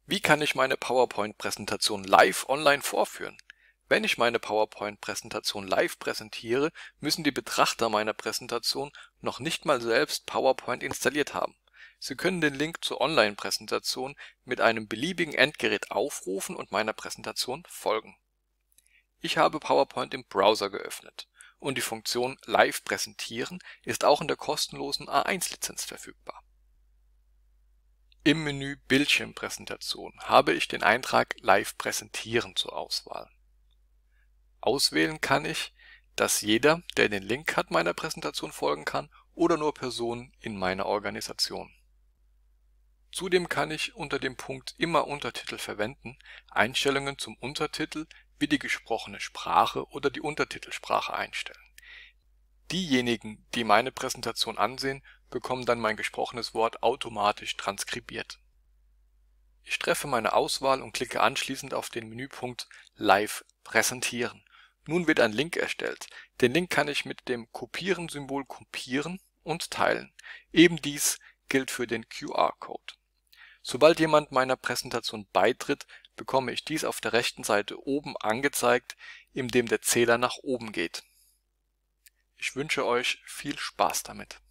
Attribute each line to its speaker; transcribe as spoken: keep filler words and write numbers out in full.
Speaker 1: Wie kann ich meine PowerPoint-Präsentation live online vorführen? Wenn ich meine PowerPoint-Präsentation live präsentiere, müssen die Betrachter meiner Präsentation noch nicht mal selbst PowerPoint installiert haben. Sie können den Link zur Online-Präsentation mit einem beliebigen Endgerät aufrufen und meiner Präsentation folgen. Ich habe PowerPoint im Browser geöffnet und die Funktion Live präsentieren ist auch in der kostenlosen A eins Lizenz verfügbar. Im Menü Bildschirmpräsentation habe ich den Eintrag Live präsentieren zur Auswahl. Auswählen kann ich, dass jeder, der den Link hat, meiner Präsentation folgen kann oder nur Personen in meiner Organisation. Zudem kann ich unter dem Punkt Immer Untertitel verwenden Einstellungen zum Untertitel wie die gesprochene Sprache oder die Untertitelsprache einstellen. Diejenigen, die meine Präsentation ansehen, bekommen dann mein gesprochenes Wort automatisch transkribiert. Ich treffe meine Auswahl und klicke anschließend auf den Menüpunkt Live präsentieren. Nun wird ein Link erstellt. Den Link kann ich mit dem Kopieren-Symbol kopieren und teilen. Eben dies gilt für den Q R-Code. Sobald jemand meiner Präsentation beitritt, bekomme ich dies auf der rechten Seite oben angezeigt, indem der Zähler nach oben geht. Ich wünsche euch viel Spaß damit.